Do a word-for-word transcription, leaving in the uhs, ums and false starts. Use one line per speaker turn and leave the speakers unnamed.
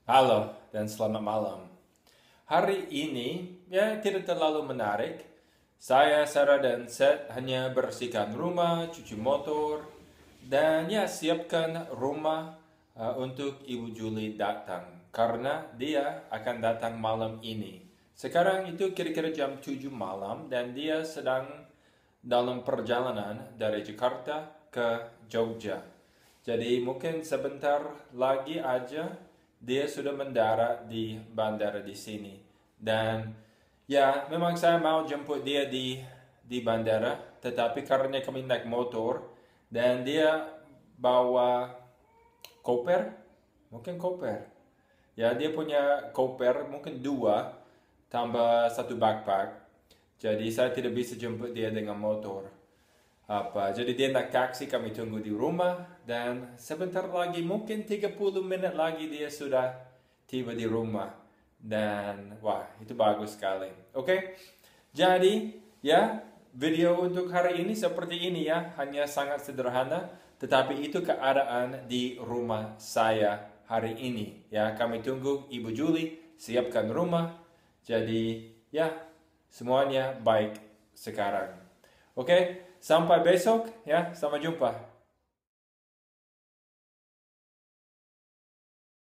Halo dan selamat malam. Hari ini ya tidak terlalu menarik. Saya, Sarah dan Seth hanya bersihkan rumah, cuci motor, dan ya siapkan rumah uh, untuk Ibu Julie datang. Karena dia akan datang malam ini. Sekarang itu kira-kira jam tujuh malam dan dia sedang dalam perjalanan dari Jakarta ke Jogja. Jadi mungkin sebentar lagi aja dia sudah mendarat di bandara di sini. Dan ya, memang saya mau jemput dia di di bandara, tetapi karena kami naik motor dan dia bawa koper, mungkin koper. Ya, dia punya koper mungkin dua tambah satu backpack. Jadi saya tidak bisa jemput dia dengan motor. Apa, jadi dia naik taksi, kami tunggu di rumah, dan sebentar lagi, mungkin tiga puluh menit lagi dia sudah tiba di rumah. Dan wah, itu bagus sekali. Oke, jadi ya video untuk hari ini seperti ini ya, hanya sangat sederhana, tetapi itu keadaan di rumah saya hari ini. Ya, kami tunggu Ibu Julie siapkan rumah, jadi ya semuanya baik sekarang. Oke, sampai besok ya, sampai jumpa.